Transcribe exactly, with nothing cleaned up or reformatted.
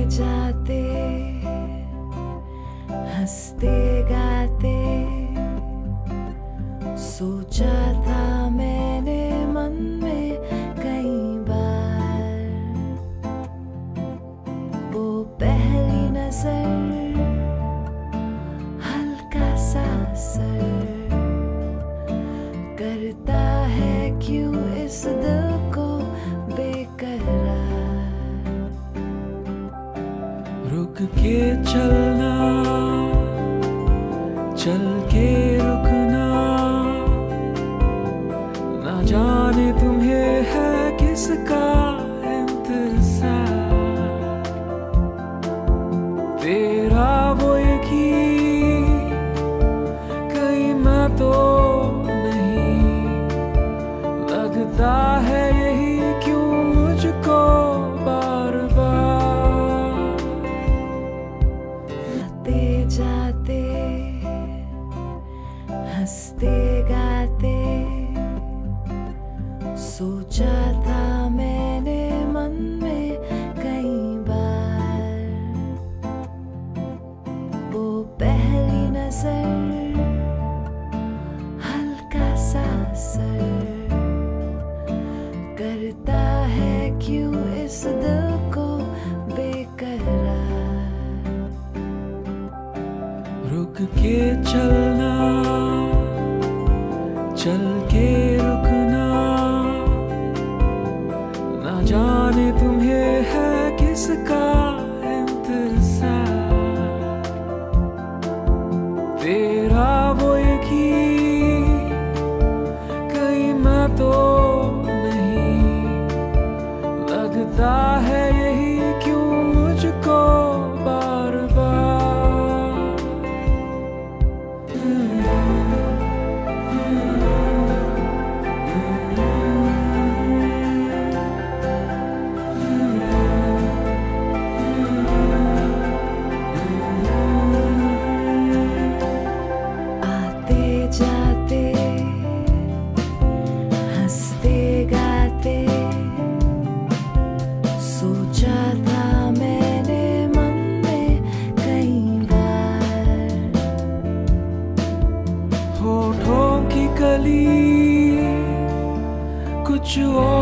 जाते हंसते गाते सोचा था मैंने मन में कई बार, वो पहली नजर हल्का सा असर करता है क्यों इस दिल को बेकरार। रुक के चलना, चल के रुकना, ना जाने तुम्हें है किसका इंतजार। तेरा वो एक ही कहीं मैं तो नहीं, लगता है यही क्यों मुझको बार बार। आते जाते हंसते गाते सोचा था मैंने मन में कई बार, वो पहली नजर हल्का सा असर करता है क्यों इस दिल को बेकरार। रुक के चलना, चल के रुकना, ना जाने तुम्हें है किसका इंतजार। तेरा वो एक ही कहीं मैं तो नहीं, लगता है यही क्यों मुझको बार बार। जाते हंसते गाते सोचा था मैंने मन में कई बार, होठों की कली कुछ और